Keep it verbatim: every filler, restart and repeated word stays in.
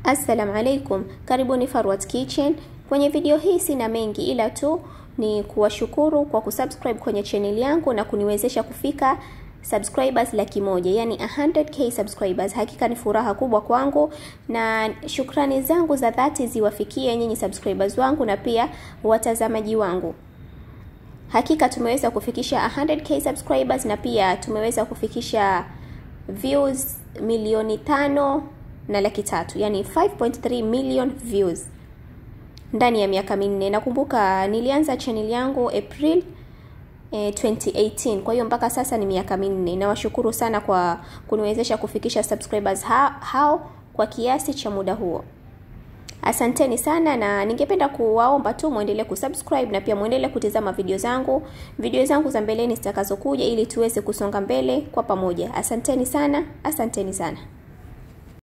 Assalamu alaikum, karibuni Farwat Kitchen. Kwenye video hii sina mengi ila tu ni kuwashukuru kwa kusubscribe kwenye channel yangu na kuniwezesha kufika subscribers laki moja, yani one hundred K subscribers. Hakika ni furaha kubwa kwangu na shukrani zangu za dhati ziwafikie nyinyi subscribers wangu na pia watazamaji wangu. Hakika tumeweza kufikisha one hundred K subscribers na pia tumeweza kufikisha views milioni tano na laki tatu, yani five point three million views ndani ya miaka minne. Nakumbuka nilianza channel yangu April eh, twenty eighteen, kwa hiyo mpaka sasa ni miaka minne. Nawashukuru sana kwa kuniwezesha kufikisha subscribers hao, hao kwa kiasi cha muda huo. Asanteni sana na ningependa kuwaomba tu muendelee kusubscribe na pia muendelee kutizama video zangu, video zangu za mbeleni zitakazokuja ili tuweze kusonga mbele kwa pamoja. Asanteni sana, asanteni sana.